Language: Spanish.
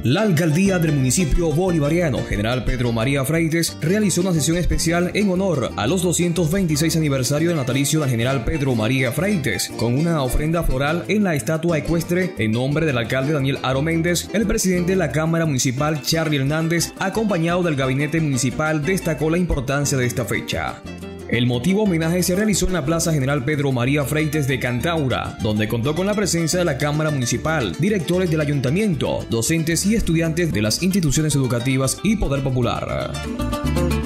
La alcaldía del municipio bolivariano General Pedro María Freites realizó una sesión especial en honor a los 226 aniversario del natalicio del General Pedro María Freites, con una ofrenda floral en la estatua ecuestre en nombre del alcalde Daniel Aro Méndez. El presidente de la Cámara Municipal, Charlie Hernández, acompañado del gabinete municipal, destacó la importancia de esta fecha. El motivo homenaje se realizó en la Plaza General Pedro María Freites de Cantaura, donde contó con la presencia de la Cámara Municipal, directores del Ayuntamiento, docentes y estudiantes de las instituciones educativas y Poder Popular.